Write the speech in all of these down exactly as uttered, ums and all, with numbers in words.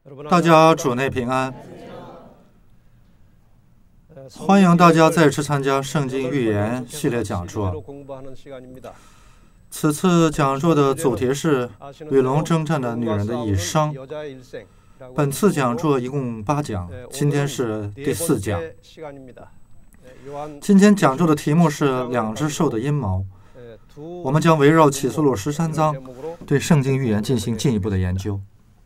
大家主内平安，欢迎大家再次参加圣经预言系列讲座。此次讲座的主题是与龙征战的女人的一生。本次讲座一共八讲，今天是第四讲。今天讲座的题目是两只兽的阴谋。我们将围绕启示录十三章对圣经预言进行进一步的研究。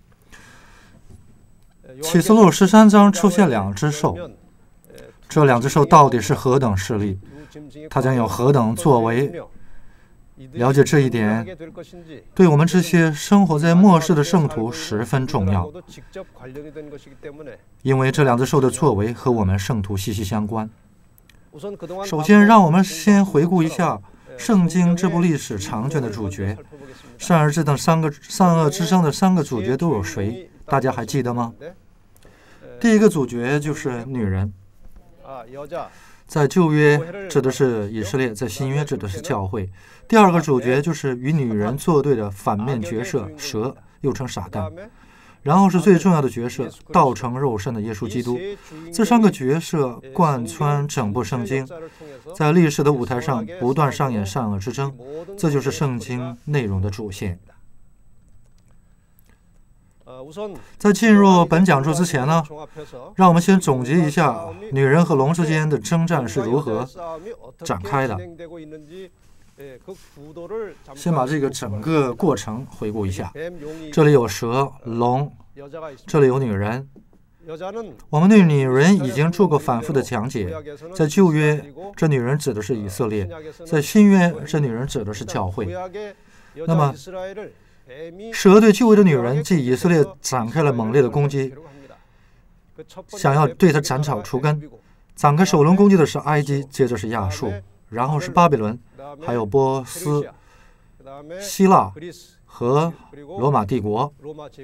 启示录十三章出现两只兽，这两只兽到底是何等势力？它将有何等作为？了解这一点，对我们这些生活在末世的圣徒十分重要，因为这两只兽的作为和我们圣徒息息相关。首先，让我们先回顾一下圣经这部历史长卷的主角，善恶之等三个善恶之争的三个主角都有谁？大家还记得吗？第一个主角就是女人，在旧约指的是以色列，在新约指的是教会。第二个主角就是与女人作对的反面角色蛇，又称撒旦。然后是最重要的角色，道成肉身的耶稣基督。这三个角色贯穿整部圣经，在历史的舞台上不断上演善恶之争，这就是圣经内容的主线。在进入本讲座之前呢，让我们先总结一下女人和龙之间的征战是如何展开的。先把这个整个过程回顾一下。这里有蛇、龙，这里有女人。我们对女人已经做过反复的讲解。在旧约，这女人指的是以色列；在新约，这女人指的是教会。那么蛇对旧约的女人即以色列展开了猛烈的攻击，想要对她斩草除根。展开首轮攻击的是埃及，接着是亚述，然后是巴比伦，还有波斯、希腊和罗马帝国。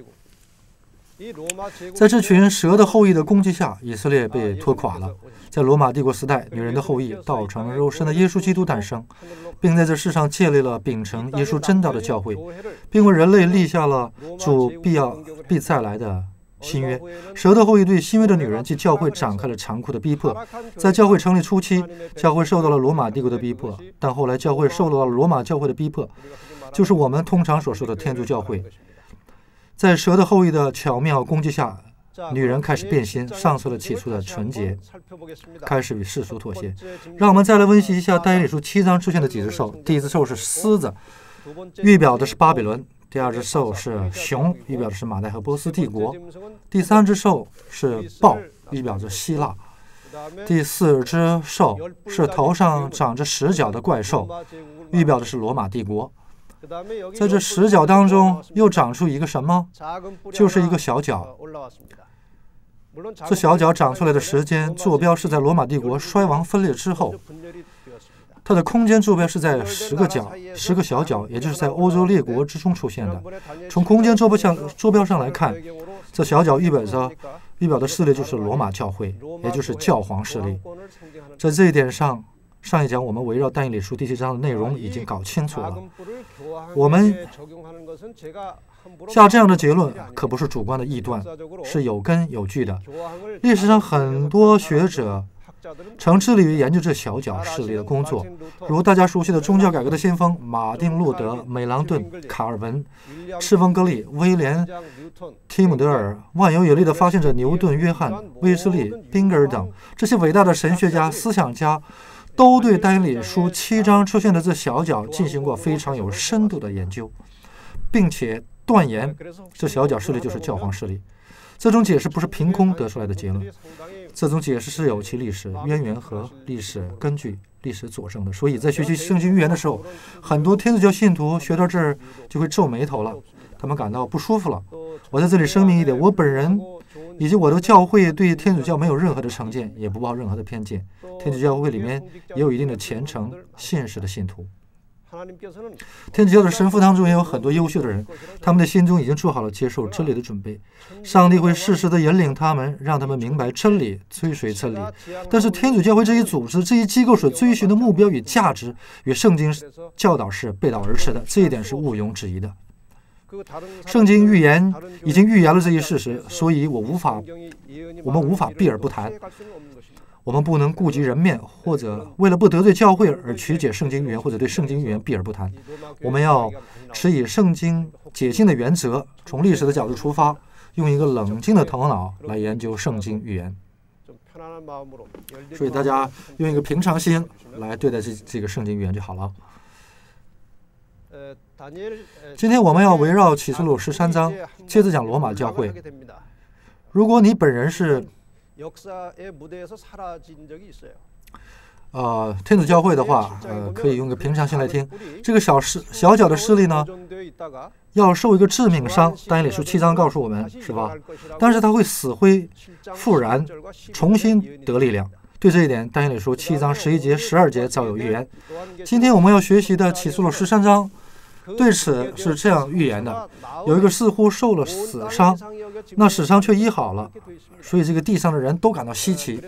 在这群蛇的后裔的攻击下，以色列被拖垮了。在罗马帝国时代，女人的后裔道成肉身的耶稣基督诞生，并在这世上建立了秉承耶稣真道的教会，并为人类立下了主必要必再来的新约。蛇的后裔对新约的女人及教会展开了残酷的逼迫。在教会成立初期，教会受到了罗马帝国的逼迫，但后来教会受到了罗马教会的逼迫，就是我们通常所说的天主教会。在蛇的后裔的巧妙攻击下，女人开始变心，丧失了起初的纯洁，开始与世俗妥协。让我们再来温习一下但以理书七章出现的几只兽。第一只兽是狮子，预表的是巴比伦；第二只兽是熊，预表的是马代和波斯帝国；第三只兽是豹，预表着希腊；第四只兽是头上长着十角的怪兽，预表的是罗马帝国。在这十角当中又长出一个什么？就是一个小角。这小角长出来的时间坐标是在罗马帝国衰亡分裂之后，它的空间坐标是在十个角十个小角，也就是在欧洲列国之中出现的。从空间坐标上坐标上来看，这小角预表着预表的势力就是罗马教会，也就是教皇势力。在这一点上，上一讲我们围绕但以理书第七章的内容已经搞清楚了。我们下这样的结论可不是主观的臆断，是有根有据的。历史上很多学者曾致力于研究这小角势力的工作，如大家熟悉的宗教改革的先锋马丁·路德、美朗顿、卡尔文、赤峰格利、威廉·提姆德尔、万有引力的发现者牛顿、约翰、威斯利、宾格尔等这些伟大的神学家、思想家，都对但以理书七章出现的这小角进行过非常有深度的研究，并且断言这小角势力就是教皇势力。这种解释不是凭空得出来的结论，这种解释是有其历史渊源和历史根据、历史佐证的。所以在学习圣经预言的时候，很多天主教信徒学到这儿就会皱眉头了，他们感到不舒服了。我在这里声明一点，我本人以及我的教会对天主教没有任何的成见，也不抱任何的偏见。天主教会里面也有一定的虔诚现实的信徒。天主教的神父当中也有很多优秀的人，他们的心中已经做好了接受真理的准备。上帝会适时地引领他们，让他们明白真理，追随真理。但是天主教会这一组织、这一机构所追寻的目标与价值与圣经教导是背道而驰的，这一点是毋庸置疑的。 圣经预言已经预言了这一事实，所以我无法，我们无法避而不谈。我们不能顾及人面，或者为了不得罪教会而曲解圣经预言，或者对圣经预言避而不谈。我们要持以圣经解经的原则，从历史的角度出发，用一个冷静的头脑来研究圣经预言。所以大家用一个平常心来对待这这个圣经预言就好了。今天我们要围绕启示录十三章，接着讲罗马教会。如果你本人是呃天主教会的话，呃，可以用个平常心来听。这个小势小小的势力呢，要受一个致命伤，但以理书七章告诉我们，是吧？但是它会死灰复燃，重新得力量。对这一点，但以理书七章十一节、十二节早有预言。今天我们要学习的启示录十三章，对此是这样预言的：有一个似乎受了死伤，那死伤却医好了，所以这个地上的人都感到稀奇。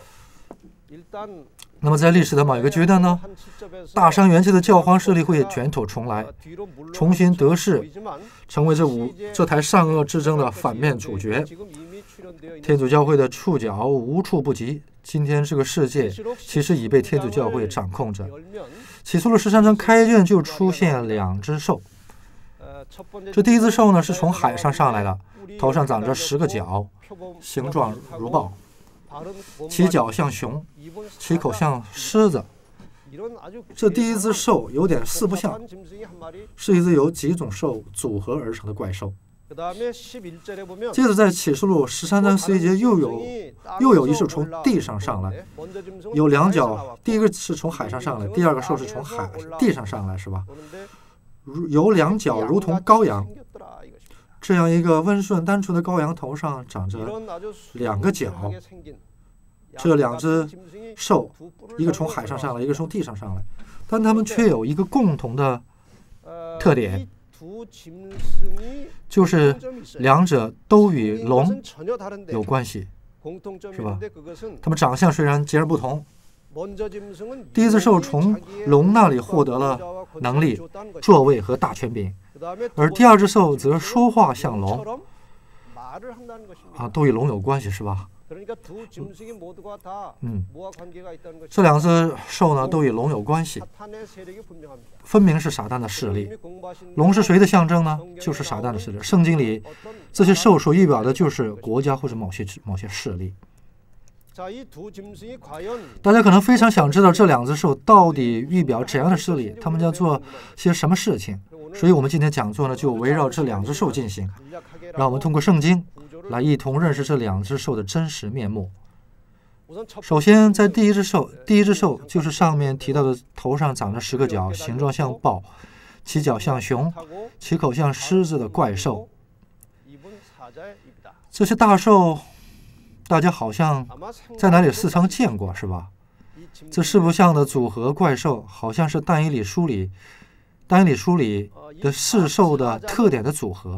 那么在历史的某一个阶段呢，大伤元气的教皇势力会卷土重来，重新得势，成为这五这台善恶之争的反面主角。天主教会的触角无处不及，今天这个世界其实已被天主教会掌控着。启示录十三章开卷就出现两只兽，这第一只兽呢是从海上上来的，头上长着十个角，形状如豹，其脚像熊，其口像狮子。这第一只兽有点四不像，是一只由几种兽组合而成的怪兽。接着在启示录十三章十一节又有又有一兽从地上上来，有两脚，第一个是从海上上来，第二个兽是从海地上上来，是吧？有两脚如同羔羊，这样一个温顺单纯的羔羊头上长着两个角。这两只兽，一个从海上上来，一个从地上上来，但它们却有一个共同的特点，就是两者都与龙有关系，是吧？它们长相虽然截然不同。第一只兽从龙那里获得了能力、座位和大权柄，而第二只兽则说话像龙，啊，都与龙有关系，是吧？嗯，这两只兽呢，都与龙有关系，分明是撒旦的势力。龙是谁的象征呢？就是撒旦的势力。圣经里这些兽所预表的就是国家或者某些某些势力。大家可能非常想知道这两只兽到底预表怎样的势力，他们将做些什么事情。所以我们今天讲座呢，就围绕这两只兽进行，让我们通过圣经来一同认识这两只兽的真实面目。首先，在第一只兽，第一只兽就是上面提到的头上长着十个角，形状像豹，其脚像熊，其口像狮子的怪兽。这些大兽，大家好像在哪里似曾见过，是吧？这四不像的组合怪兽，好像是但以理书里但以理书里的四兽的特点的组合。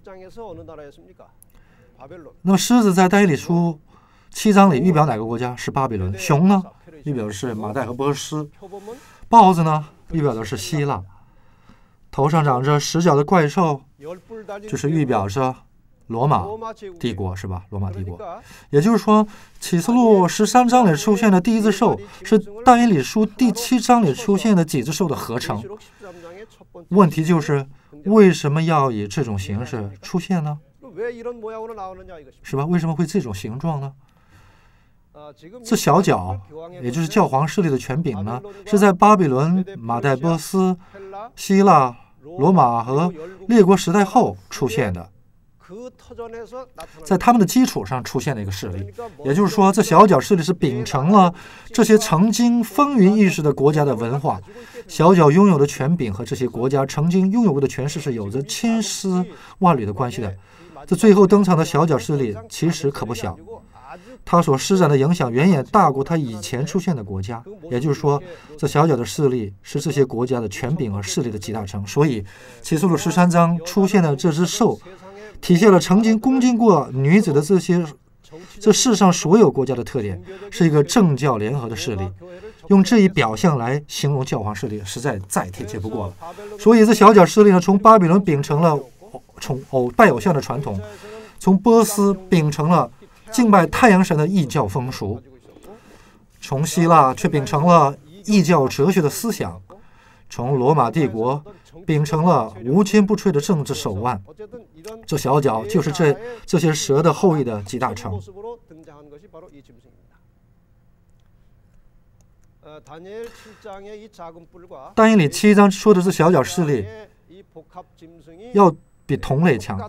那么狮子在但以理书七章里预表哪个国家？是巴比伦。熊呢，预表的是马代和波斯。豹子呢，预表的是希腊。头上长着十角的怪兽，就是预表着罗马帝国，是吧？罗马帝国。也就是说，启示录十三章里出现的第一只兽，是但以理书第七章里出现的几只兽的合成。问题就是，为什么要以这种形式出现呢？是吧？为什么会这种形状呢？这小角，也就是教皇势力的权柄呢，是在巴比伦、马代波斯、希腊、罗马和列国时代后出现的，在他们的基础上出现的一个势力。也就是说，这小角势力是秉承了这些曾经风云一时的国家的文化。小角拥有的权柄和这些国家曾经拥有过的权势是有着千丝万缕的关系的。这最后登场的小角势力其实可不小，它所施展的影响远远大过它以前出现的国家。也就是说，这小角的势力是这些国家的权柄和势力的集大成。所以启示录十三章出现的这只兽，体现了曾经攻击过女子的这些这世上所有国家的特点，是一个政教联合的势力。用这一表象来形容教皇势力，实在再贴切不过了。所以这小角势力呢，从巴比伦秉承了崇偶拜偶像的传统，从波斯秉承了敬拜太阳神的异教风俗，从希腊却秉承了异教哲学的思想，从罗马帝国秉承了无坚不摧的政治手腕。这小角就是这这些蛇的后裔的集大成。但以理七章说的是小角势力要比同类强。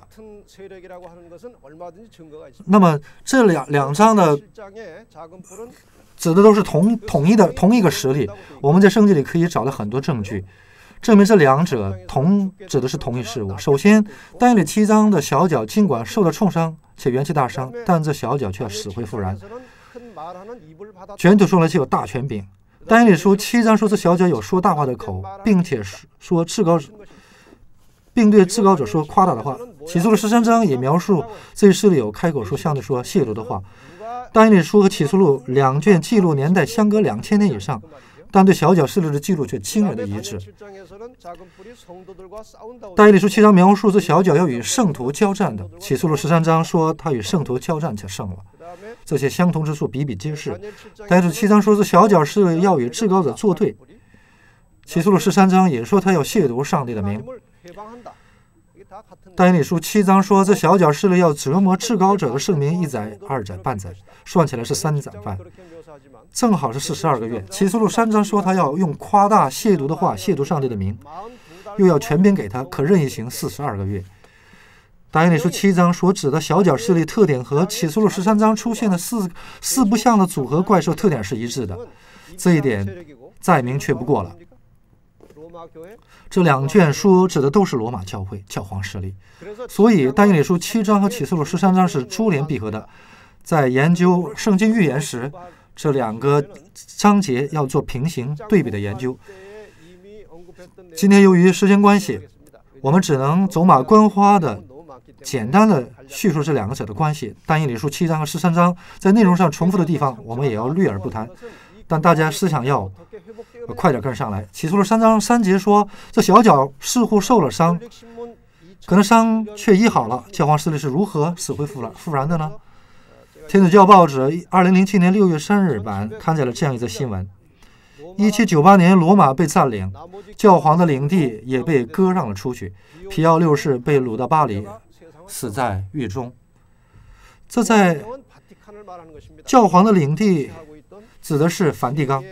那么这两两章的指的都是同统一的同一个实力，我们在圣经里可以找到很多证据证明这两者同指的是同一事物。首先，但以理七章的小角尽管受到重伤且元气大伤，但这小角却死灰复燃。卷土重来，却有大权柄。但以理书七章说这小角有说大话的口，并且说至高者，并对至高者说夸大的话。启示录十三章也描述这一势力有开口说相对说亵渎的话。但以理书和启示录两卷记录年代相隔两千年以上，但对小角势力的记录却惊人的一致。但以理书七章描述这小角要与圣徒交战的，启示录十三章说他与圣徒交战且胜了。这些相同之处比比皆是。但是七章说这小角势力要与至高者作对，启示录十三章也说他要亵渎上帝的名。但以理书七章说这小角势力要折磨至高者的圣名一载、二载、半载，算起来是三载半，正好是四十二个月。启示录三章说他要用夸大亵渎的话亵渎上帝的名，又要权柄给他，可任意行四十二个月。但以理书七章所指的小角势力特点和启示录十三章出现的四四不像的组合怪兽特点是一致的，这一点再明确不过了。这两卷书指的都是罗马教会教皇势力，所以但以理书七章和启示录十三章是珠联璧合的。在研究圣经预言时，这两个章节要做平行对比的研究。今天由于时间关系，我们只能走马观花的简单的叙述这两个者的关系。但以理书七章和十三章在内容上重复的地方，我们也要略而不谈，但大家思想要快点跟上来。启示录三章三节说，这小角似乎受了伤，可能伤却医好了。教皇势力是如何死灰复燃复燃的呢？天主教报纸二零零七年六月三日版刊载了这样一则新闻：一七九八年罗马被占领，教皇的领地也被割让了出去。皮奥六世被掳到巴黎，死在狱中。这在教皇的领地指的是梵蒂冈。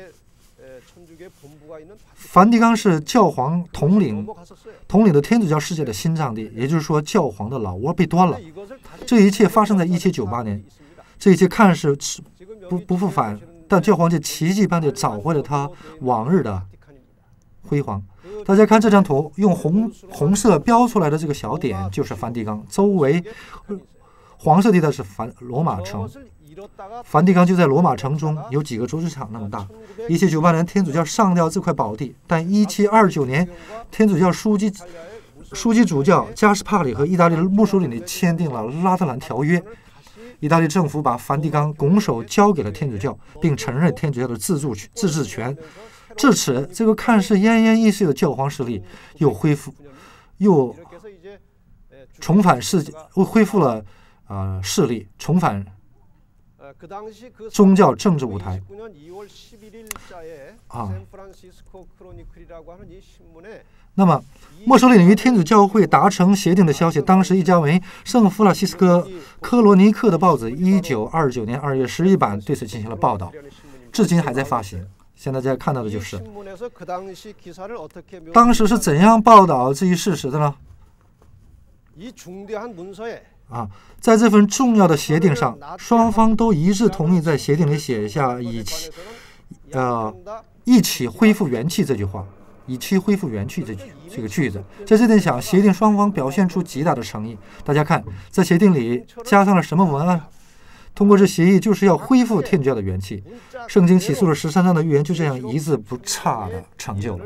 梵蒂冈是教皇统领统领的天主教世界的心脏地，也就是说教皇的老窝被端了。这一切发生在一七九八年，这一切看似不不复返，但教皇却奇迹般地找回了他往日的辉煌。大家看这张图，用红红色标出来的这个小点就是梵蒂冈，周围黄色地带是梵罗马城。梵蒂冈就在罗马城中，有几个足球场那么大。一七九八年天主教上掉这块宝地，但一七二九年天主教枢机枢机主教加斯帕里和意大利的墨索里尼签订了拉特兰条约。意大利政府把梵蒂冈拱手交给了天主教，并承认天主教的自助自治权。至此，这个看似奄奄一息的教皇势力又恢复，又重返世界，又恢复了呃势力，重返宗教政治舞台啊。那么，墨索里尼与天主教会达成协定的消息，当时一家为圣弗朗西斯科科罗尼克的报纸一九二九年二月十一版对此进行了报道，至今还在发行。现在大家看到的就是当时是怎样报道这一事实的呢？啊，在这份重要的协定上，双方都一致同意在协定里写下以起呃一起恢复元气这句话，以期恢复元气这这个句子。在这点上，协定双方表现出极大的诚意。大家看，在协定里加上了什么文案？通过这协议，就是要恢复天主教的元气。圣经起诉了十三章的预言，就这样一字不差的成就了。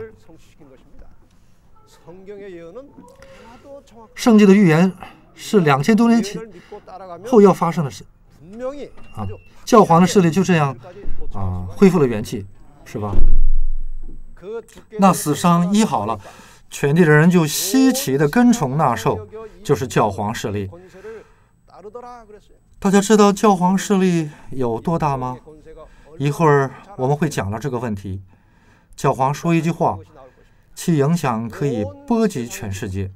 圣经的预言是两千多年前后要发生的事啊！教皇的势力就这样啊恢复了元气，是吧？那死伤医好了， 全地的人就稀奇的跟从那兽，就是教皇势力。大家知道教皇势力有多大吗？一会儿我们会讲到这个问题。教皇说一句话，其影响可以波及全世界。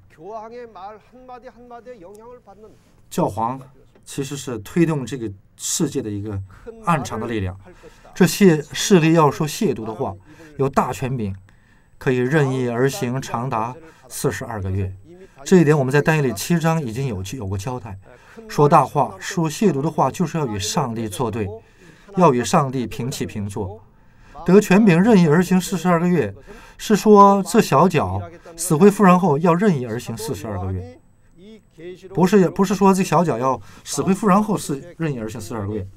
教皇其实是推动这个世界的一个暗藏的力量。这些势力要说亵渎的话，有大权柄，可以任意而行，长达四十二个月。这一点我们在但以理七章已经有有过交代。说大话、说亵渎的话，就是要与上帝作对，要与上帝平起平坐。得权柄任意而行四十二个月，是说这小脚死灰复燃后要任意而行四十二个月，不是不是说这小脚要死灰复燃后是任意而行四十二个月。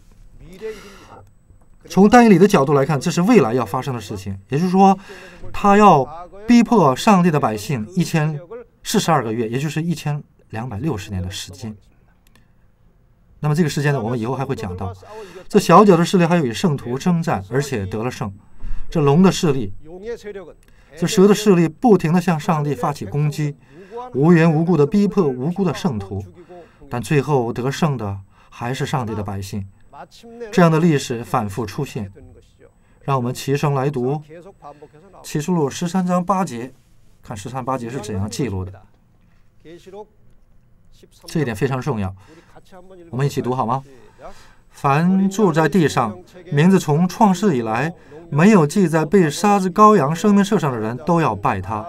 从但以理的角度来看，这是未来要发生的事情，也就是说，他要逼迫上帝的百姓一千四十二个月，也就是一千两百六十年的时间。那么这个时间呢，我们以后还会讲到。这小角的势力还有与圣徒征战，而且得了胜。这龙的势力，这蛇的势力不停地向上帝发起攻击，无缘无故地逼迫无辜的圣徒，但最后得胜的还是上帝的百姓。这样的历史反复出现。让我们齐声来读启示录十三章八节，看十三八节是怎样记录的。这一点非常重要，我们一起读好吗？凡住在地上，名字从创世以来没有记在被杀之羔羊生命册上的人，都要拜他。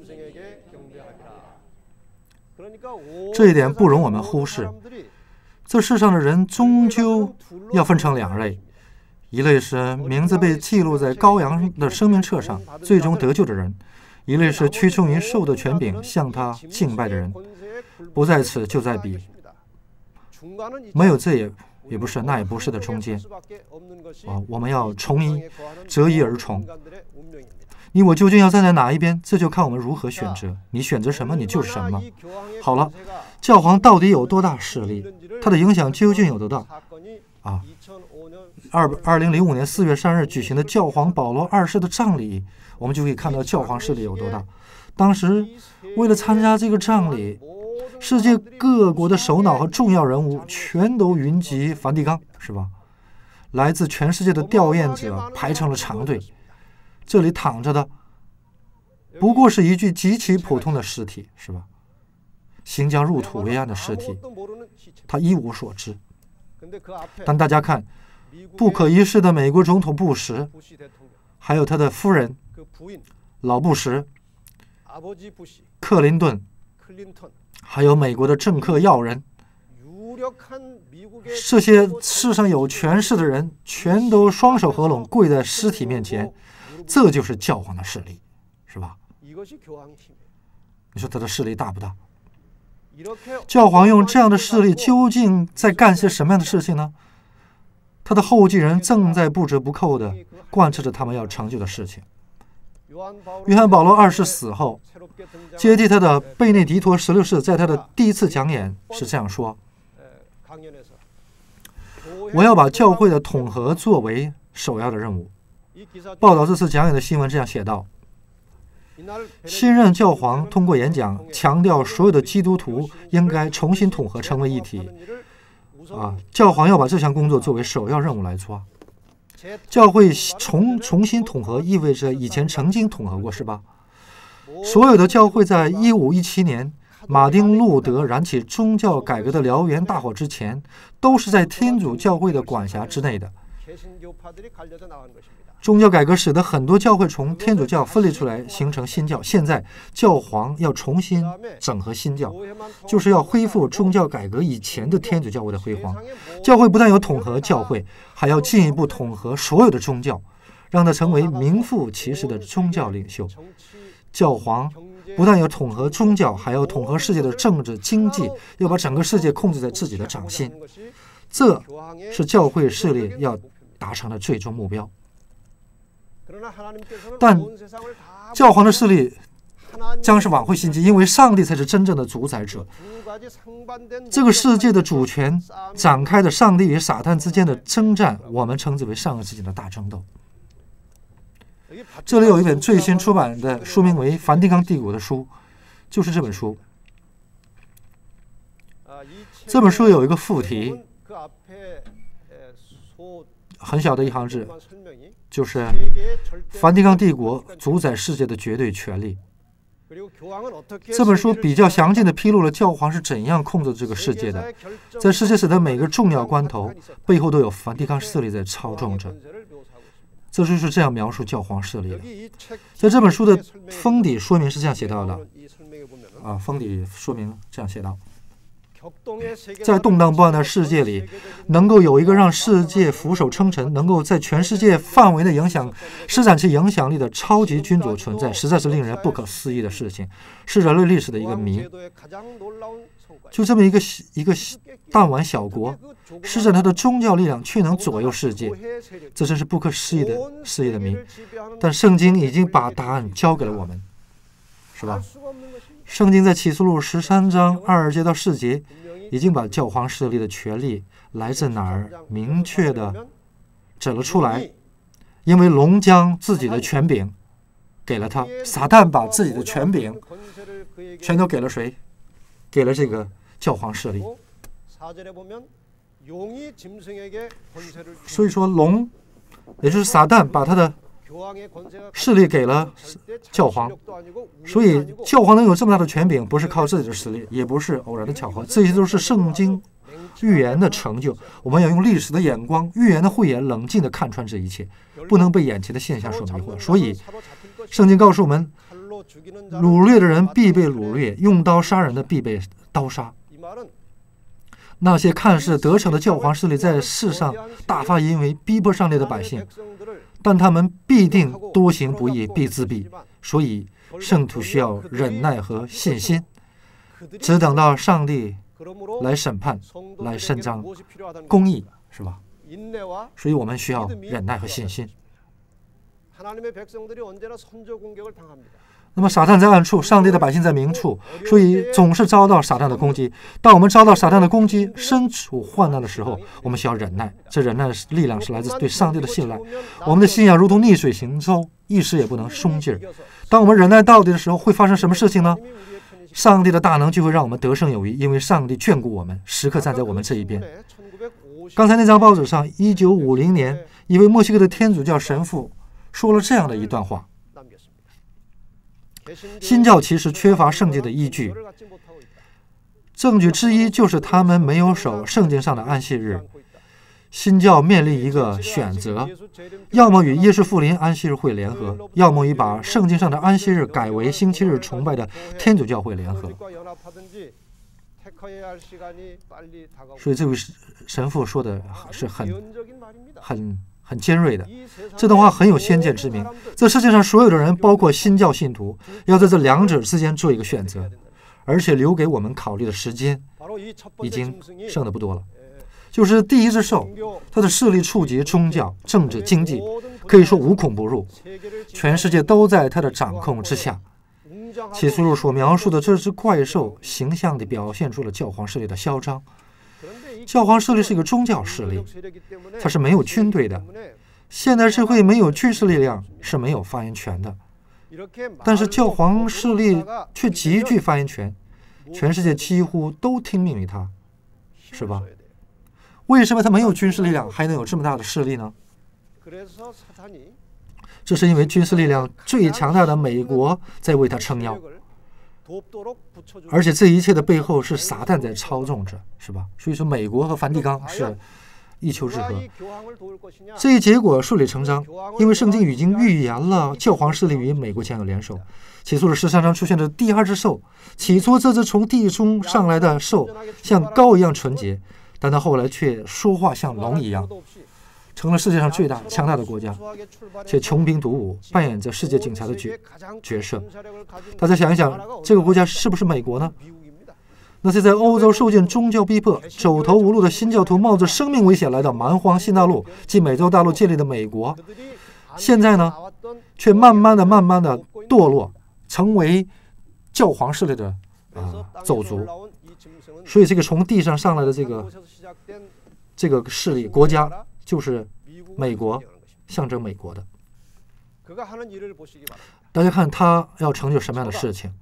这一点不容我们忽视。这世上的人终究要分成两类，一类是名字被记录在羔羊的生命册上，最终得救的人；一类是屈从于兽的权柄，向他敬拜的人。不在此就在彼，没有这也也不是，那也不是的中间。哦，我们要从一择一而从。你我究竟要站在哪一边，这就看我们如何选择。你选择什么，你就是什么。好了，教皇到底有多大势力？他的影响究竟有多大？啊，二二零零五年四月三日举行的教皇保罗二世的葬礼，我们就可以看到教皇势力有多大。当时为了参加这个葬礼，世界各国的首脑和重要人物全都云集梵蒂冈，是吧？来自全世界的吊唁者排成了长队。这里躺着的不过是一具极其普通的尸体，是吧？行将入土为安的尸体，他一无所知。但大家看，不可一世的美国总统布什，还有他的夫人老布什、克林顿，还有美国的政客要人，这些世上有权势的人全都双手合拢跪在尸体面前，这就是教皇的势力，是吧？你说他的势力大不大？教皇用这样的势力究竟在干些什么样的事情呢？他的后继人正在不折不扣地贯彻着他们要成就的事情。约翰保罗二世死后，接替他的贝内迪托十六世在他的第一次讲演是这样说：我要把教会的统合作为首要的任务。报道这次讲演的新闻这样写道：新任教皇通过演讲强调所有的基督徒应该重新统合成为一体。啊，教皇要把这项工作作为首要任务来做。教会重重新统合意味着以前曾经统合过，是吧？所有的教会在一五一七年马丁路德燃起宗教改革的燎原大火之前，都是在天主教会的管辖之内的。宗教改革使得很多教会从天主教分裂出来，形成新教。现在教皇要重新整合新教，就是要恢复宗教改革以前的天主教会的辉煌。教会不但有统合教会，还要进一步统合所有的宗教，让它成为名副其实的宗教领袖。教皇不但有统合宗教，还要统合世界的政治经济，要把整个世界控制在自己的掌心。这是教会势力要达成的最终目标。但教皇的势力将是晚会心机，因为上帝才是真正的主宰者。这个世界的主权展开的上帝与撒旦之间的征战，我们称之为上个世纪的大争斗。 这里有一本最新出版的，书名为《梵蒂冈帝国》的书，就是这本书。这本书有一个副题，很小的一行字，就是梵蒂冈帝国主宰世界的绝对权力。这本书比较详尽地披露了教皇是怎样控制这个世界的，在世界史的每个重要关头，背后都有梵蒂冈势力在操纵着。这就是这样描述教皇势力的。在这本书的封底说明是这样写到的，啊，封底说明这样写道：在动荡不安的世界里，能够有一个让世界俯首称臣，能够在全世界范围内影响、施展其影响力的超级君主存在，实在是令人不可思议的事情，是人类历史的一个谜。就这么一个一个弹丸小国，施展他的宗教力量，却能左右世界，这真是不可思议的事业的谜。但圣经已经把答案交给了我们，是吧？圣经在启示录十三章二节到四节，已经把教皇势力的权力来自哪儿明确的指了出来。因为龙将自己的权柄给了他，撒旦把自己的权柄全都给了谁？给了这个教皇势力。所以说龙，也就是撒旦把他的势力给了教皇，所以教皇能有这么大的权柄，不是靠自己的实力，也不是偶然的巧合，这些都是圣经预言的成就。我们要用历史的眼光、预言的慧眼，冷静地看穿这一切，不能被眼前的现象所迷惑。所以，圣经告诉我们，掳掠的人必被掳掠，用刀杀人的必被刀杀。那些看似得逞的教皇势力在世上大发淫为，逼迫上帝的百姓，但他们必定多行不义，必自毙。所以圣徒需要忍耐和信心，只等到上帝来审判，来伸张公义，是吧？所以我们需要忍耐和信心。那么撒旦在暗处，上帝的百姓在明处，所以总是遭到撒旦的攻击。当我们遭到撒旦的攻击，身处患难的时候，我们需要忍耐。这忍耐的力量是来自对上帝的信赖。我们的信仰如同逆水行舟，一时也不能松劲儿。当我们忍耐到底的时候，会发生什么事情呢？上帝的大能就会让我们得胜有余，因为上帝眷顾我们，时刻站在我们这一边。刚才那张报纸上，一九五零年，一位墨西哥的天主教神父说了这样的一段话：新教其实缺乏圣经的依据，证据之一就是他们没有守圣经上的安息日。新教面临一个选择，要么与耶稣复临安息日会联合，要么与把圣经上的安息日改为星期日崇拜的天主教会联合。所以这位神父说的是很很很尖锐的，这段话很有先见之明。这世界上所有的人，包括新教信徒，要在这两者之间做一个选择，而且留给我们考虑的时间已经剩的不多了。就是第一只兽，它的势力触及宗教、政治、经济，可以说无孔不入，全世界都在它的掌控之下。启示录所描述的这只怪兽，形象地表现出了教皇势力的嚣张。教皇势力是一个宗教势力，它是没有军队的。现代社会没有军事力量是没有发言权的，但是教皇势力却极具发言权，全世界几乎都听命于他，是吧？为什么他没有军事力量还能有这么大的势力呢？这是因为军事力量最强大的美国在为他撑腰，而且这一切的背后是撒旦在操纵着，是吧？所以说美国和梵蒂冈是一丘之貉。这一结果顺理成章，因为圣经已经预言了教皇势力与美国将有联手。起初的十三章出现的第二只兽，起初这只从地中上来的兽像羔一样纯洁，但它后来却说话像龙一样，成了世界上最大强大的国家，且穷兵黩武，扮演着世界警察的角角色。大家想一想，这个国家是不是美国呢？那些在欧洲受尽宗教逼迫、走投无路的新教徒，冒着生命危险来到蛮荒新大陆即美洲大陆建立的美国，现在呢，却慢慢的、慢慢的堕落，成为教皇势力的啊走卒。所以这个从地上上来的这个这个势力国家，就是美国，象征美国的。 大家看他要成就什么样的事情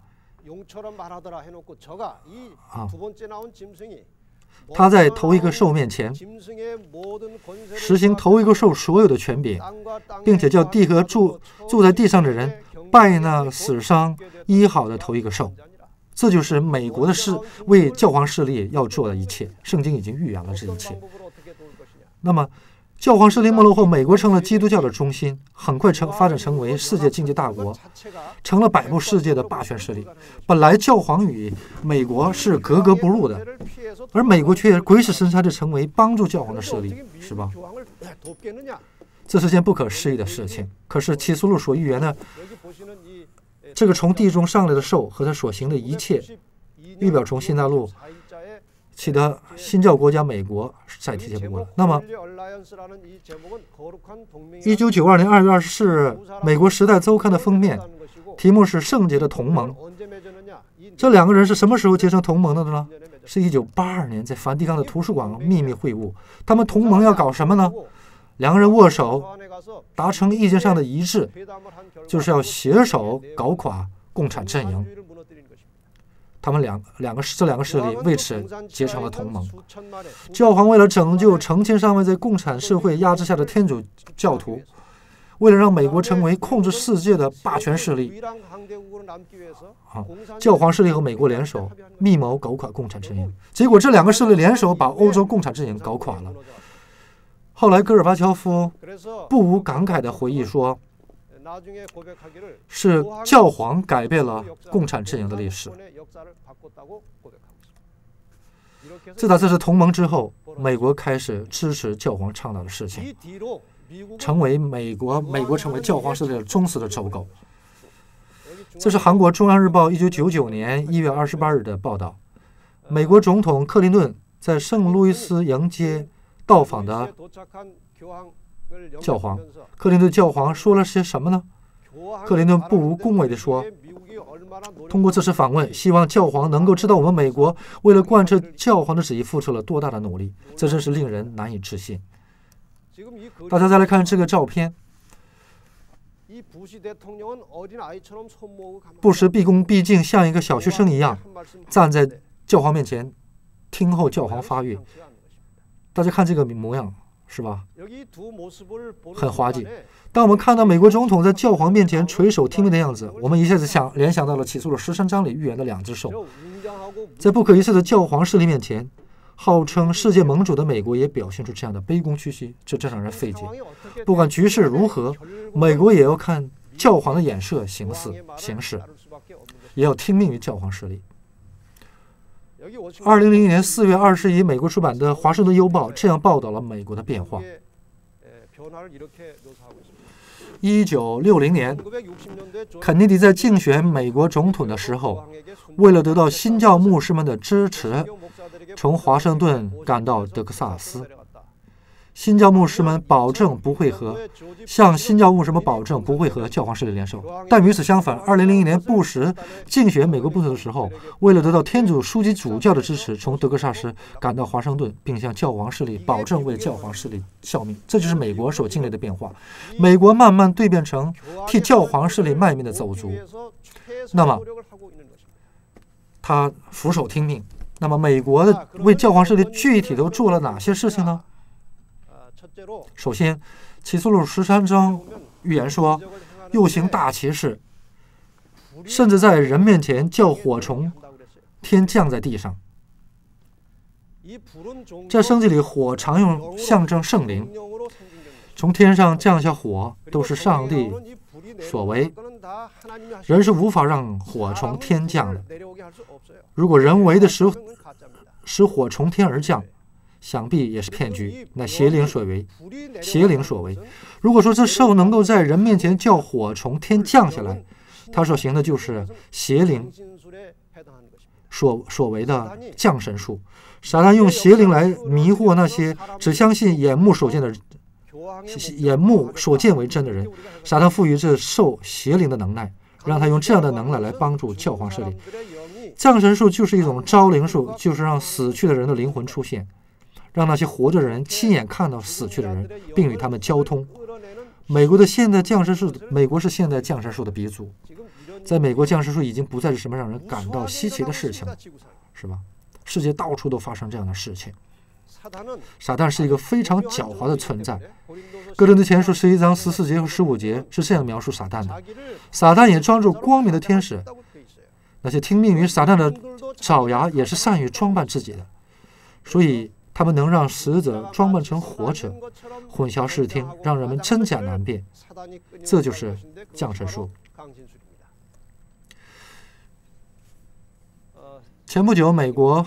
啊？他在头一个兽面前实行头一个兽所有的权柄，并且叫地和住住在地上的人拜那死伤医好的头一个兽。这就是美国的事，为教皇势力要做的一切。圣经已经预言了这一切。那么教皇势力没落后，美国成了基督教的中心，很快成发展成为世界经济大国，成了摆布世界的霸权势力。本来教皇与美国是格格不入的，而美国却鬼使神差地成为帮助教皇的势力，是吧？这是件不可思议的事情。可是启示录所预言的这个从地中上来的兽和他所行的一切，预表从新大陆起的新教国家美国再提及不过了。那么一九九二年二月二十四日，美国时代周刊的封面题目是圣洁的同盟。这两个人是什么时候结成同盟的呢？是一九八二年在梵蒂冈的图书馆秘密会晤。他们同盟要搞什么呢？两个人握手达成意见上的一致，就是要携手搞垮共产阵营。他们两两个这两个势力为此结成了同盟。教皇为了拯救成千上万在共产社会压制下的天主教徒，为了让美国成为控制世界的霸权势力，啊，教皇势力和美国联手密谋搞垮共产阵营。结果这两个势力联手把欧洲共产阵营搞垮了。后来戈尔巴乔夫不无感慨地回忆说，是教皇改变了共产阵营的历史。自打这次同盟之后，美国开始支持教皇倡导的事情，成为美国美国成为教皇势力的忠实的走狗。这是韩国中央日报一九九九年一月二十八日的报道。美国总统克林顿在圣路易斯迎接到访的教皇。克林顿教皇说了些什么呢？克林顿不无恭维地说，通过这次访问，希望教皇能够知道我们美国为了贯彻教皇的旨意付出了多大的努力，这真是令人难以置信。大家再来看这个照片，布什毕恭毕敬，像一个小学生一样站在教皇面前听候教皇发育。大家看这个模样是吧？很滑稽。当我们看到美国总统在教皇面前垂手听命的样子，我们一下子想联想到了启示录十三章里预言的两只兽。在不可一世的教皇势力面前，号称世界盟主的美国也表现出这样的卑躬屈膝，这真让人费解。不管局势如何，美国也要看教皇的眼色行事，行事也要听命于教皇势力。二零零一年四月二十日，美国出版的《华盛顿邮报》这样报道了美国的变化。一九六零年，肯尼迪在竞选美国总统的时候，为了得到新教牧师们的支持，从华盛顿赶到德克萨斯。新教牧师们保证不会和向新教牧师们保证不会和教皇势力联手。但与此相反，二零零一年布什竞选美国总统的时候，为了得到天主枢机主教的支持，从德克萨斯赶到华盛顿，并向教皇势力保证为教皇势力效命。这就是美国所经历的变化。美国慢慢蜕变成替教皇势力卖命的走卒。那么他俯首听命。那么美国的为教皇势力具体都做了哪些事情呢？首先，启示录十三章预言说，又行大奇事，甚至在人面前叫火从天降在地上。在圣经里，火常用象征圣灵，从天上降下火都是上帝所为，人是无法让火从天降的。如果人为的使使火从天而降，想必也是骗局，乃邪灵所为。邪灵所为。如果说这兽能够在人面前叫火从天降下来，他所行的就是邪灵所所为的降神术。撒旦用邪灵来迷惑那些只相信眼目所见的眼目所见为真的人。撒旦赋予这兽邪灵的能耐，让他用这样的能耐来帮助教皇势力。降神术就是一种招灵术，就是让死去的人的灵魂出现，让那些活着的人亲眼看到死去的人，并与他们交通， 美国的现代降神术，美国是现代降神术的鼻祖。在美国，降神术已经不再是什么让人感到稀奇的事情了，是吧？世界到处都发生这样的事情。撒旦是一个非常狡猾的存在。哥林多前书十一章十四节和十五节是这样描述撒旦的：撒旦也装作光明的天使，那些听命于撒旦的爪牙也是善于装扮自己的，所以他们能让死者装扮成活者，混淆视听，让人们真假难辨。这就是降神术。前不久，美国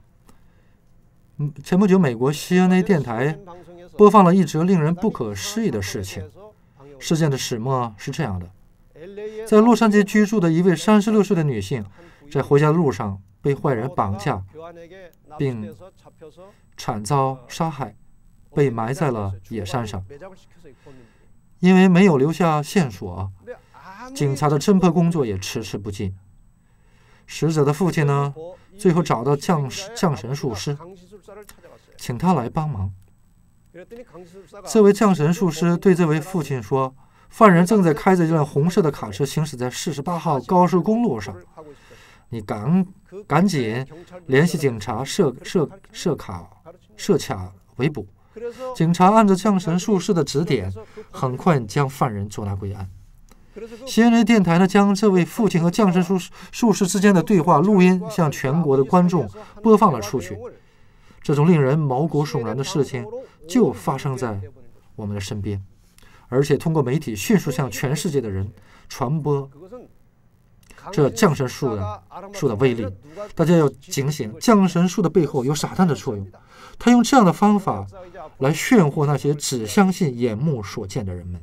前不久美国 C N A 电台播放了一则令人不可思议的事情。事件的始末是这样的：在洛杉矶居住的一位三十六岁的女性，在回家的路上被坏人绑架，并惨遭杀害，被埋在了野山上。因为没有留下线索，警察的侦破工作也迟迟不进。死者的父亲呢，最后找到降降神术师，请他来帮忙。这位降神术师对这位父亲说：“犯人正在开着一辆红色的卡车行驶在四十八号高速公路上，你赶赶紧联系警察设设设卡设卡围捕。”警察按照降神术师的指点，很快将犯人捉拿归案。C N A 电台呢，将这位父亲和降神术术士之间的对话录音向全国的观众播放了出去。这种令人毛骨悚然的事情就发生在我们的身边，而且通过媒体迅速向全世界的人传播这降神术的术的威力。大家要警醒，降神术的背后有撒旦的作用，他用这样的方法来炫惑那些只相信眼目所见的人们。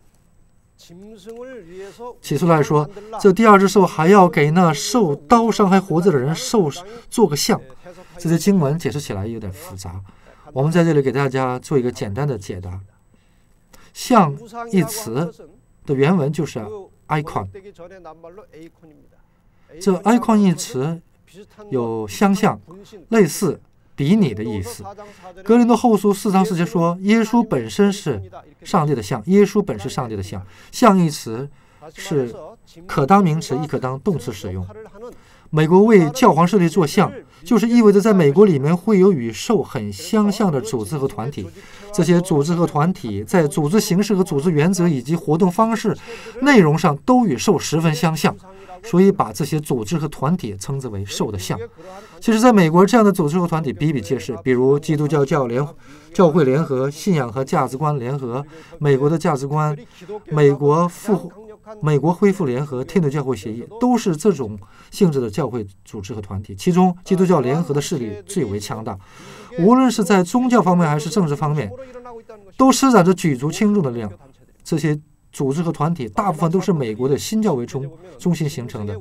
起初来说，这第二只兽还要给那受刀伤还活着的人受做个像。这些经文解释起来有点复杂，我们在这里给大家做一个简单的解答。像一词的原文就是 icon， 这 icon 一词有相像、类似、比拟的意思。哥林多后书四章四节说，耶稣本身是上帝的像，耶稣本是上帝的像。像一词是可当名词，亦可当动词使用。美国为教皇势力做像，就是意味着在美国里面会有与兽很相像的组织和团体。这些组织和团体在组织形式和组织原则以及活动方式、内容上都与兽十分相像，所以把这些组织和团体称之为兽的像。其实在美国，这样的组织和团体比比皆是，比如基督教教联教会联合、信仰和价值观联合、美国的价值观、美国复美国恢复联合、天主教会协议，都是这种性质的教会组织和团体。其中基督教联合的势力最为强大，无论是在宗教方面还是政治方面，都施展着举足轻重的力量。这些组织和团体大部分都是美国的新教为中中心形成的，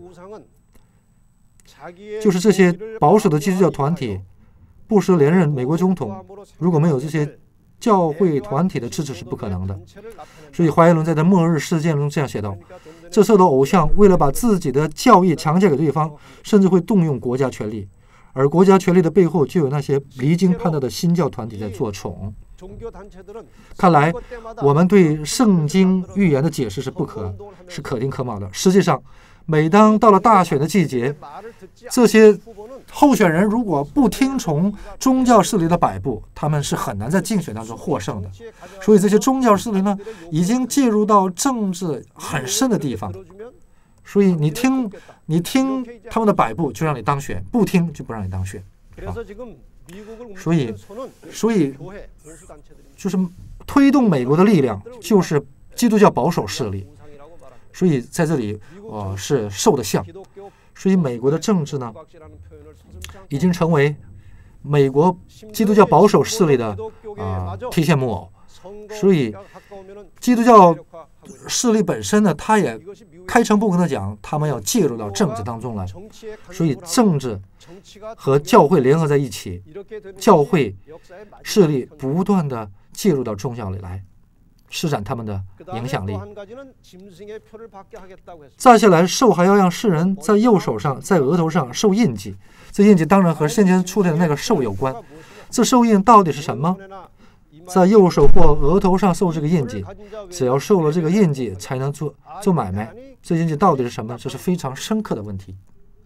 就是这些保守的基督教团体布什连任美国总统，如果没有这些教会团体的支持是不可能的。所以怀耶伦在《末日事件》中这样写道：这时候的偶像为了把自己的教义强加给对方，甚至会动用国家权力，而国家权力的背后就有那些离经叛道的新教团体在作宠。看来我们对圣经预言的解释是不可是可丁可卯的。实际上，每当到了大选的季节，这些候选人如果不听从宗教势力的摆布，他们是很难在竞选当中获胜的。所以这些宗教势力呢，已经介入到政治很深的地方。所以你听你听他们的摆布，就让你当选；不听就不让你当选。啊、所以，所以就是推动美国的力量，就是基督教保守势力。所以在这里，呃，是兽的像。所以美国的政治呢，已经成为美国基督教保守势力的啊、呃、提线木偶。所以基督教势力本身呢，他也开诚布公地讲，他们要介入到政治当中来。所以政治和教会联合在一起，教会势力不断地介入到宗教里来，施展他们的影响力。再下来，兽还要让世人在右手上、在额头上受印记。这印记当然和先前出现的那个兽有关。这兽印到底是什么？ 在右手或额头上受这个印记，只要受了这个印记才能做做买卖。这印记到底是什么？这是非常深刻的问题。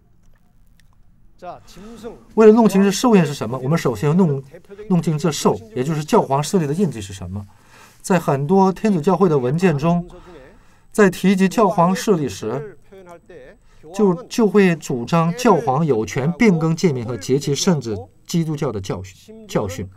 为了弄清这寿印是什么，我们首先要弄弄清这寿，也就是教皇势力的印记是什么。在很多天主教会的文件中，在提及教皇势力时，就就会主张教皇有权变更诫命和节期，甚至基督教的教训教训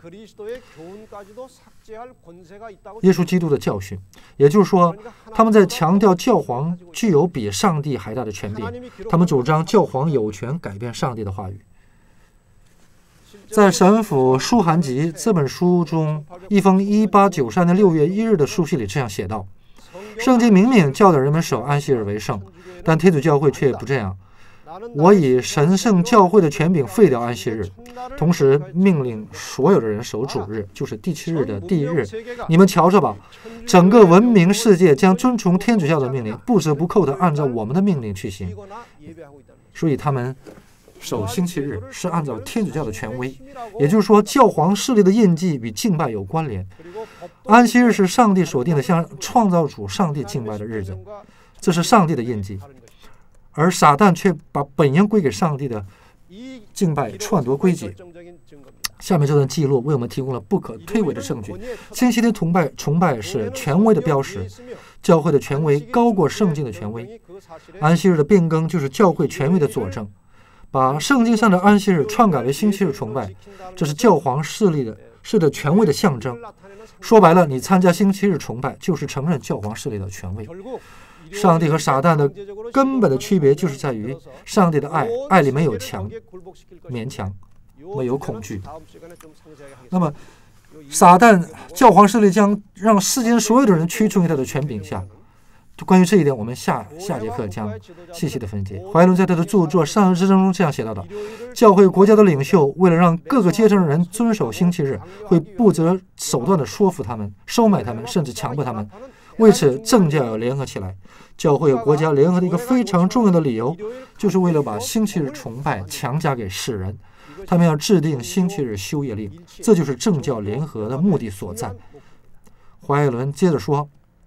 耶稣基督的教训。也就是说，他们在强调教皇具有比上帝还大的权柄，他们主张教皇有权改变上帝的话语。在神父书函集这本书中，一封一八九三年六月一日的书信里这样写道：圣经明明教导人们守安息日为圣，但天主教会却不这样。我以神圣教会的权柄废掉安息日，同时命令所有的人守主日，就是第七日的第一日。你们瞧着吧，整个文明世界将遵从天主教的命令，不折不扣地按照我们的命令去行。所以他们守星期日是按照天主教的权威，也就是说，教皇势力的印记与敬拜有关联。安息日是上帝所定的向创造主上帝敬拜的日子，这是上帝的印记。而撒旦却把本应归给上帝的敬拜篡夺归己。下面这段记录为我们提供了不可推诿的证据。星期天崇拜崇拜是权威的标识，教会的权威高过圣经的权威。安息日的变更就是教会权威的佐证。把圣经上的安息日篡改为星期日崇拜，这是教皇势力的是的权威的象征。说白了，你参加星期日崇拜就是承认教皇势力的权威。上帝和撒旦的根本的区别就是在于，上帝的爱，爱里没有强勉强，没有恐惧。那么撒旦教皇势力将让世间所有的人屈从于他的权柄下。关于这一点，我们下下节课将细细的分解。怀伦在他的著作《上日之争》中这样写到的：教会国家的领袖为了让各个阶层的人遵守星期日，会不择手段的说服他们、收买他们，甚至强迫他们。为此，政教要联合起来。教会和国家联合的一个非常重要的理由，就是为了把星期日崇拜强加给世人。他们要制定星期日休业令，这就是政教联合的目的所在。怀伦接着说，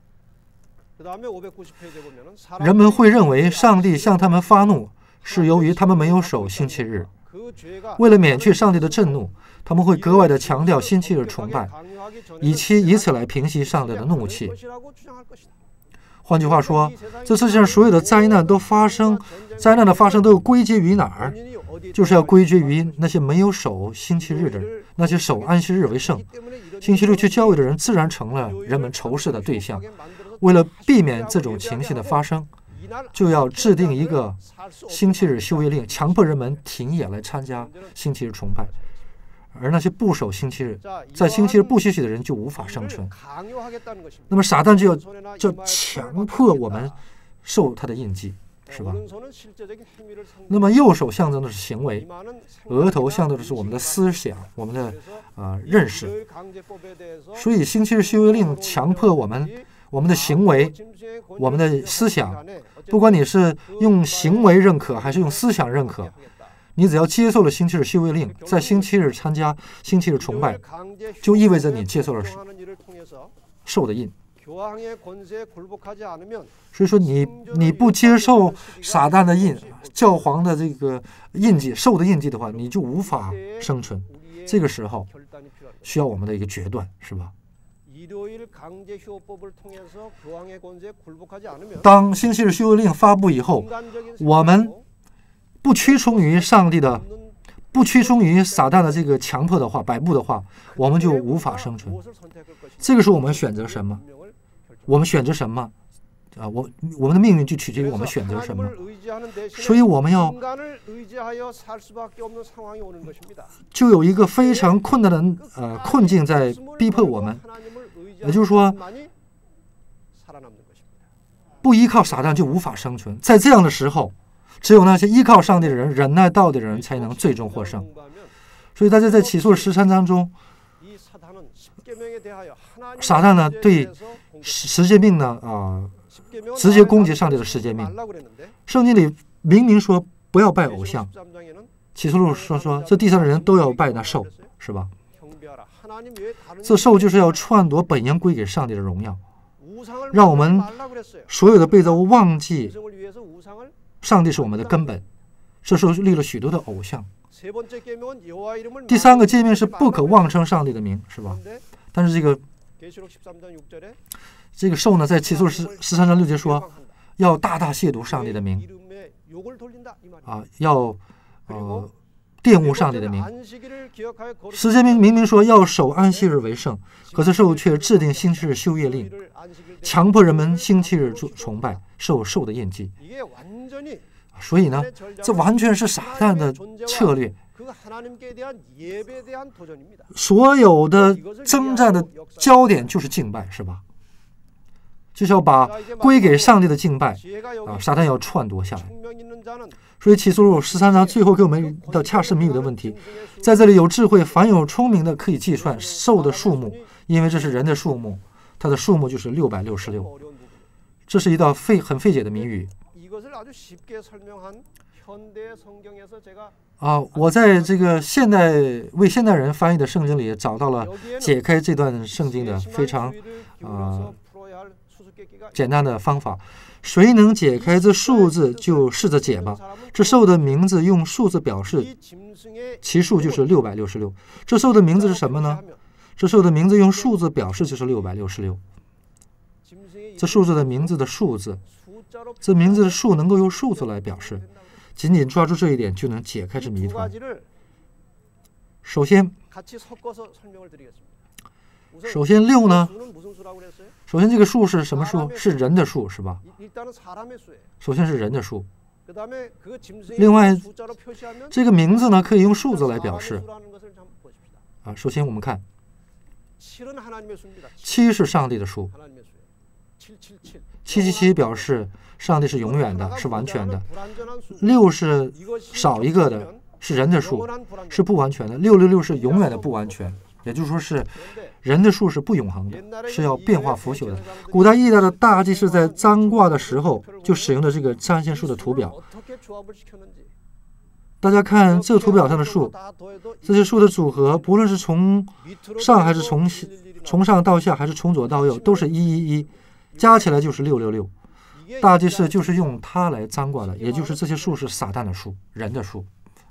人们会认为上帝向他们发怒，是由于他们没有守星期日。为了免去上帝的震怒，他们会格外的强调星期日崇拜，以期以此来平息上帝的怒气。换句话说，这世界上所有的灾难都发生，灾难的发生都归结于哪儿？就是要归结于那些没有守星期日的人，那些守安息日为圣。星期六去教会的人自然成了人们仇视的对象。为了避免这种情形的发生，就要制定一个星期日休业令，强迫人们停业来参加星期日崇拜。而那些不守星期日，在星期日不休息的人就无法生存。那么撒旦就要就强迫我们受他的印记，是吧？那么右手象征的是行为，额头象征的是我们的思想，我们的呃认识。所以星期日休业令强迫我们我们的行为，我们的思想，不管你是用行为认可还是用思想认可，你只要接受了星期日休业令，在星期日参加星期日崇拜，就意味着你接受了受的印。所以说你你不接受撒旦的印，教皇的这个印记，受的印记的话，你就无法生存。这个时候需要我们的一个决断，是吧？当星期日休业令发布以后，我们不屈从于上帝的，不屈从于撒旦的这个强迫的话、摆布的话，我们就无法生存。这个时候我们选择什么？我们选择什么？啊，我我们的命运就取决于我们选择什么。所以我们要就有一个非常困难的呃困境在逼迫我们，也就是说，不依靠撒旦就无法生存。在这样的时候，只有那些依靠上帝的人、忍耐道的人才能最终获胜。所以大家在启示录十三章中，撒旦呢对十诫命呢啊、呃、直接攻击上帝的十诫命。圣经里明明说不要拜偶像，启示录说说这地上的人都要拜那兽，是吧？ 这兽就是要篡夺本应归给上帝的荣耀，让我们所有的被造物忘记上帝是我们的根本。这时候立了许多的偶像。第三个诫命是不可妄称上帝的名，是吧？但是这个这个兽呢，在启示录十十三章六节说，要大大亵渎上帝的名，啊，要呃玷污上帝的名。十诫命明明说要守安息日为圣，可是兽却制定星期日休业令，强迫人们星期日崇拜，受兽的印记。所以呢，这完全是撒旦的策略。所有的征战的焦点就是敬拜，是吧？就是要把归给上帝的敬拜啊，撒旦要篡夺下来。所以启示录十三章最后给我们一道恰是谜语的问题，在这里有智慧，凡有聪明的可以计算兽的数目，因为这是人的数目，它的数目就是六百六十六。这是一道费很费解的谜语。啊，我在这个现代为现代人翻译的圣经里找到了解开这段圣经的非常呃简单的方法。谁能解开这数字，就试着解吧。这兽的名字用数字表示，其数就是六百六十六。这兽的名字是什么呢？这兽的名字用数字表示就是六百六十六。这数字的名字的数字，这名字的数能够用数字来表示，仅仅抓住这一点就能解开这谜团。首先，首先六呢？首先这个数是什么数？是人的数，是吧？首先是人的数。另外，这个名字呢可以用数字来表示。啊，首先我们看，七是上帝的数。七七七表示上帝是永远的，是完全的。六是少一个的，是人的数，是不完全的。六六六是永远的不完全，也就是说是人的数是不永恒的，是要变化腐朽的。古代意大的大祭司在占卦的时候就使用的这个占星术的图表。大家看这个图表上的数，这些数的组合，不论是从上还是从从上到下，还是从左到右，都是一一一。加起来就是六六六，大祭司就是用它来占卦的，也就是这些数是撒旦的数，人的数。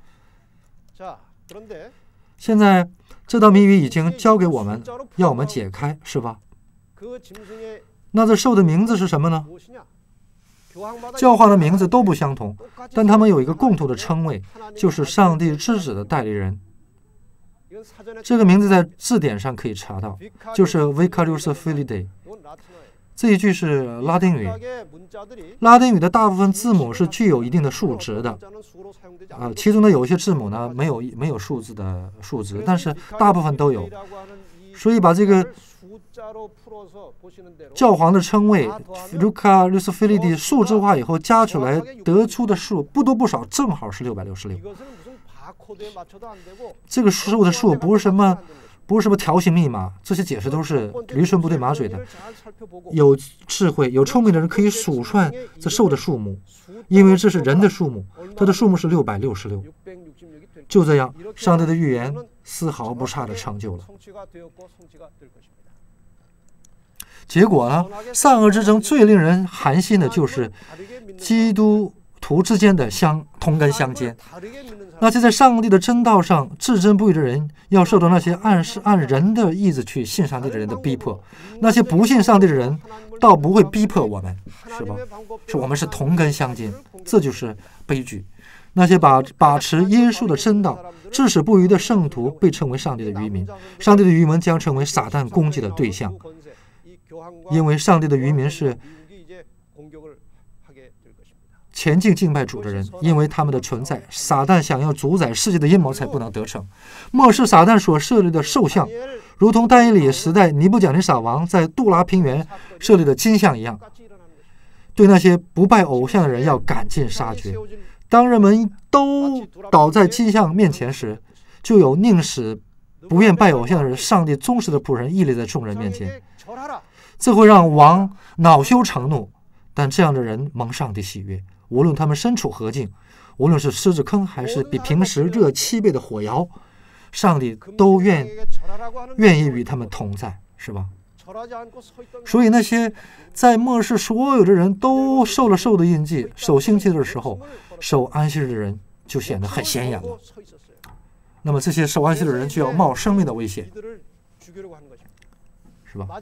现在这道谜语已经交给我们，要我们解开，是吧？那这兽的名字是什么呢？教皇的名字都不相同，但他们有一个共同的称谓，就是上帝之子的代理人。这个名字在字典上可以查到，就是 Vicarius Filii。这一句是拉丁语，拉丁语的大部分字母是具有一定的数值的，呃，其中的有一些字母呢没有没有数字的数值，但是大部分都有。所以把这个教皇的称谓 Vicarius Filii 数字化以后，加起来得出的数不多不少，正好是六百六十六。这个数的数不是什么。不是什么条形密码，这些解释都是驴唇不对马嘴的。有智慧、有聪明的人可以数算这兽的数目，因为这是人的数目，它的数目是六百六十六。就这样，上帝的预言丝毫不差的成就了。结果呢，善恶之争最令人寒心的就是基督徒之间的相同根相间。那些在上帝的真道上至真不渝的人，要受到那些按是按人的意志去信上帝的人的逼迫；那些不信上帝的人，倒不会逼迫我们，是吧？是我们是同根相间，这就是悲剧。那些把把持耶稣的真道、至死不渝的圣徒，被称为上帝的渔民。上帝的渔民将成为撒旦攻击的对象，因为上帝的渔民是前进敬拜主的人，因为他们的存在，撒旦想要主宰世界的阴谋才不能得逞。末世撒旦所设立的兽像，如同但以理时代尼布甲尼撒王在杜拉平原设立的金像一样，对那些不拜偶像的人要赶尽杀绝。当人们都倒在金像面前时，就有宁死不愿拜偶像的人，上帝忠实的仆人屹立在众人面前，这会让王恼羞成怒，但这样的人蒙上帝喜悦。无论他们身处何境，无论是狮子坑还是比平时热七倍的火窑， 上帝都愿愿意与他们同在，是吧？所以那些在末世所有的人都受了兽的印记，守星期日的时候，守安息日的人就显得很显眼了。那么这些守安息日的人就要冒生命的危险，是吧？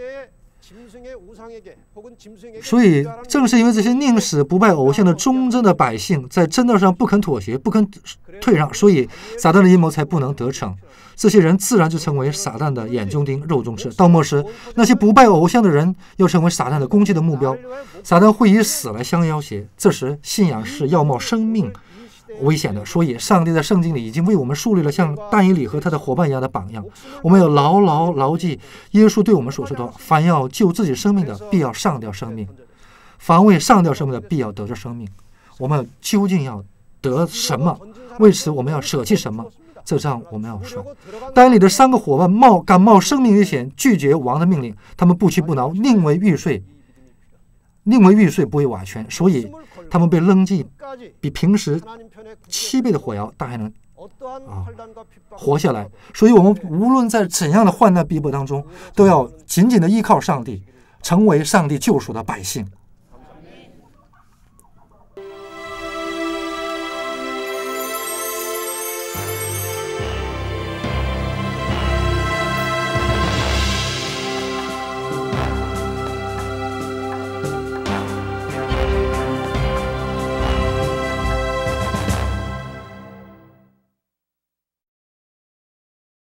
所以正是因为这些宁死不拜偶像的忠贞的百姓在真道上不肯妥协，不肯退让，所以撒旦的阴谋才不能得逞。这些人自然就成为撒旦的眼中钉、肉中刺。到末时，那些不拜偶像的人要成为撒旦的攻击的目标，撒旦会以死来相要挟。这时信仰是要冒生命危险的，所以上帝在圣经里已经为我们树立了像但以理和他的伙伴一样的榜样。我们要牢牢牢记耶稣对我们所说的：凡要救自己生命的，必要上吊生命；凡为上吊生命的，必要得着生命。我们究竟要得什么？为此我们要舍弃什么？这仗我们要算。但以理的三个伙伴冒敢冒生命危险，拒绝王的命令，他们不屈不挠，宁为玉碎，宁为玉碎，不为瓦全，所以他们被扔进比平时七倍的火窑，但还能啊活下来。所以我们无论在怎样的患难逼迫当中，都要紧紧的依靠上帝，成为上帝救赎的百姓。